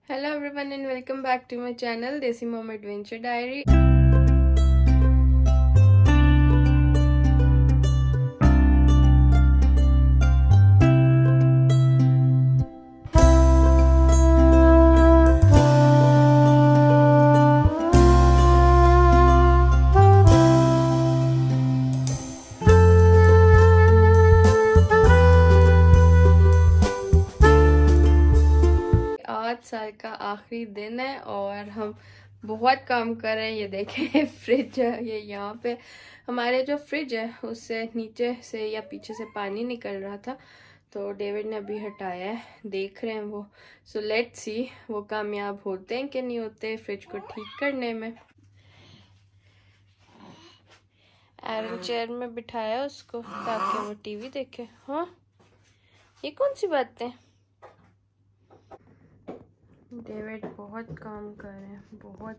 Hello everyone and welcome back to my channel Desi Mom Adventure Diary. आज साल का आखिरी दिन है और हम बहुत काम कर रहे हैं। ये देखें फ्रिज है, ये यहाँ पे हमारे जो फ्रिज है उससे नीचे से या पीछे से पानी निकल रहा था, तो डेविड ने अभी हटाया है, देख रहे हैं वो। सो लेट्स सी वो कामयाब होते हैं कि नहीं होते फ्रिज को ठीक करने में। एरन चेयर में बिठाया उसको ताकि वो टीवी देखे। हाँ, ये कौन सी बात है? डेविड बहुत काम कर रहे हैं, बहुत।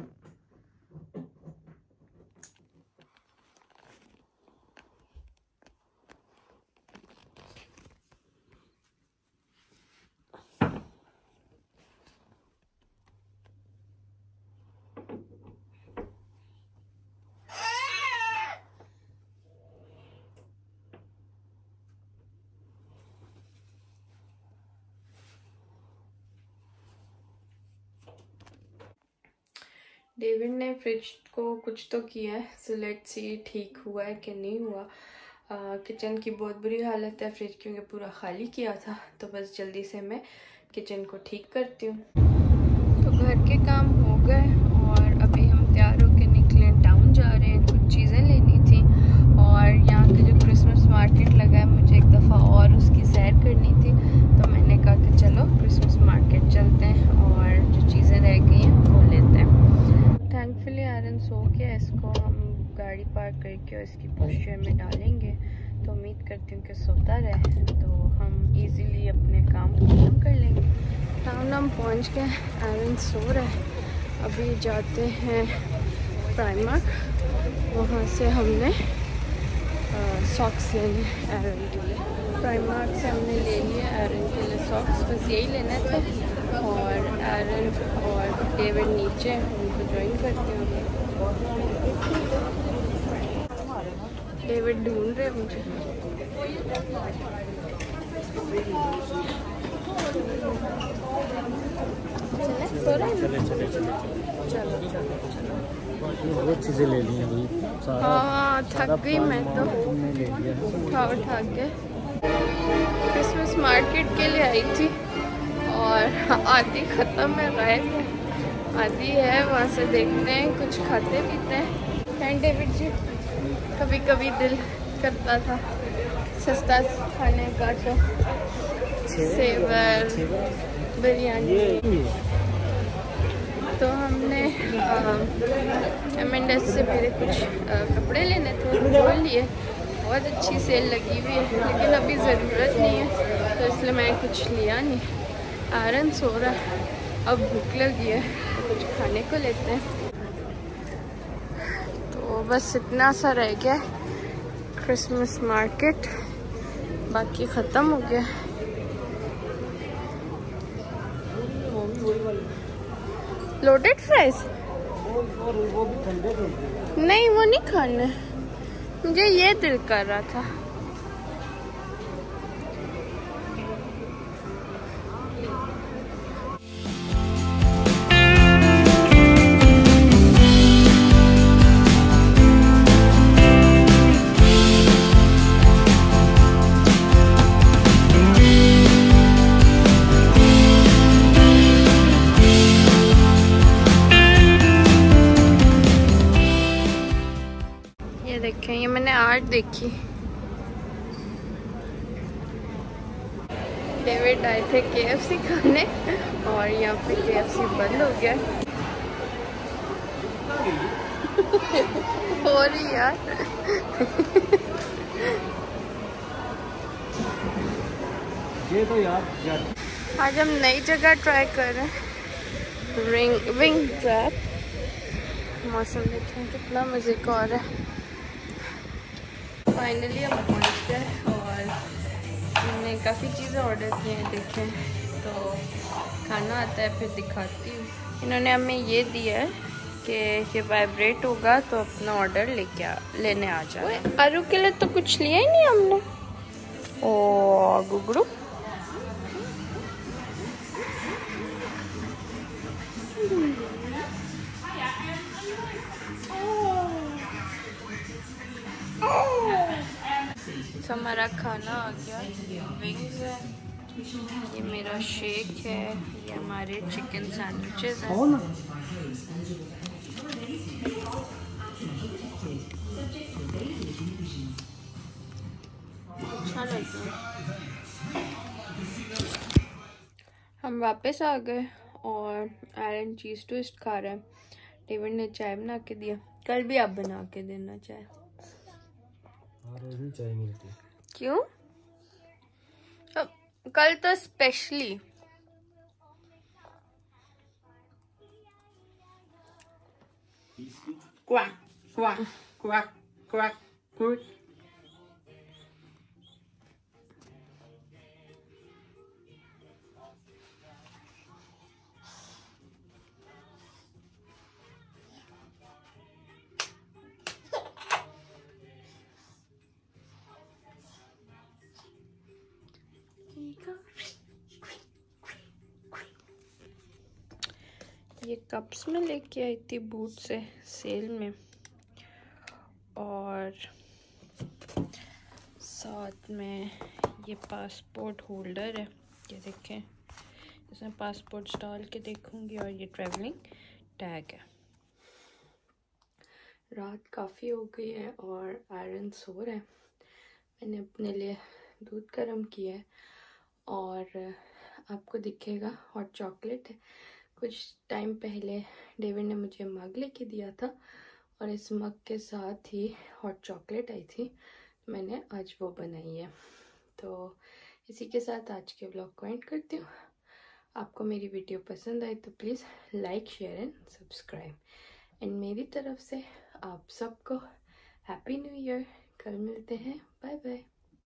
डेविड ने फ्रिज को कुछ तो किया है, सो लेट्स सी ठीक हुआ है कि नहीं हुआ। किचन की बहुत बुरी हालत है, फ्रिज क्योंकि पूरा खाली किया था, तो बस जल्दी से मैं किचन को ठीक करती हूँ। तो घर के काम हो गए और अभी हम तैयार होके निकले, टाउन जा रहे हैं, कुछ चीज़ें लेनी थी। और यहाँ के जो क्रिसमस मार्केट लगा है, मुझे एक दफ़ा और उसकी सैर करनी थी, तो मैंने कहा कि चलो क्रिसमस मार्केट चलते हैं और जो चीज़ें रह गई हैं वो लेते हैं। थैंकफुली आयरन सो गया, इसको हम गाड़ी पार्क करके और इसकी पोस्चर में डालेंगे, तो उम्मीद करती हूँ कि सोता रहे, तो हम इजीली अपने काम खत्म कर लेंगे। टाउन हम पहुँच गए, आयरन सो रहा है। अभी जाते हैं प्राइमार्क, वहाँ से हमने सॉक्स लेने आयरन के लिए। प्राइमार्क से हमने ले लिए आयरन के लिए सॉक्स, बस यही लेना था। और आयरन और डेविड नीचे, उनको ज्वाइन करते हैं। डेविड ढूंढ रहे मुझे। चलो बहुत चीज़ें ले ली हैं। हाँ, थक गई मैं तो, उठा के क्रिसमस मार्केट के लिए आई थी और आधी ख़त्म है, गायब है, आधी है। वहाँ से देखते हैं, कुछ खाते पीते हैं। डेविड जी, कभी कभी दिल करता था सस्ता खाने का, तो सेवर बिरयानी। तो हमने M&S से मेरे कुछ कपड़े लेने थे, वो लिए। बहुत अच्छी सेल लगी हुई है, लेकिन अभी ज़रूरत नहीं है, तो इसलिए मैं कुछ लिया नहीं। आयरन सो रहा है, अब भूख लगी है, तो कुछ खाने को लेते हैं। तो बस इतना सा रह गया क्रिसमस मार्केट, बाकी ख़त्म हो गया। लोडेड फ्राइज नहीं, वो नहीं खाने, मुझे ये दिल कर रहा था। देखें, ये मैंने आर्ट देखी। डेविड आए थे KFC खाने और यहाँ पे KFC बंद हो गया। हो रही यार। ये तो यार आज हम नई जगह ट्राई कर रहे हैं, विंग ट्रैप। मौसम देखें कितना मज़े का हो रहा है। फाइनली हम पहुँच गए और हमने काफ़ी चीज़ें ऑर्डर की हैं, देखें तो खाना आता है फिर दिखाती हूँ। इन्होंने हमें ये दिया है कि ये वाइब्रेट होगा तो अपना ऑर्डर लेने आ जाना। आरू के लिए तो कुछ लिया ही नहीं हमने। ओ गुगरू तो हमारा खाना आ गया। विंग्स है, ये मेरा शेक है, ये हमारे चिकन सैंडविचेस हैं। अच्छा लगता है। हम वापस आ गए और आयरन चीज़ टोस्ट खा रहे हैं। डेविड ने चाय बना के दिया। कल भी आप बना के देना चाय। रोज नहीं चाय मिलती। क्यों? कल तो specially. Quack quack quack quack quack. ये कप्स में लेके आई थी बूट से सेल में, और साथ में ये पासपोर्ट होल्डर है। ये देखें, इसमें पासपोर्ट डाल के देखूंगी, और ये ट्रैवलिंग टैग है। रात काफ़ी हो गई है और आयरन सो रहा है। मैंने अपने लिए दूध गर्म किया है और आपको दिखेगा हॉट चॉकलेट है। कुछ टाइम पहले डेविड ने मुझे मग लेके दिया था और इस मग के साथ ही हॉट चॉकलेट आई थी। मैंने आज वो बनाई है। तो इसी के साथ आज के व्लॉग को एंड करती हूँ। आपको मेरी वीडियो पसंद आई तो please like share and subscribe. And मेरी तरफ से आप सबको हैप्पी न्यू ईयर। कल मिलते हैं। Bye bye.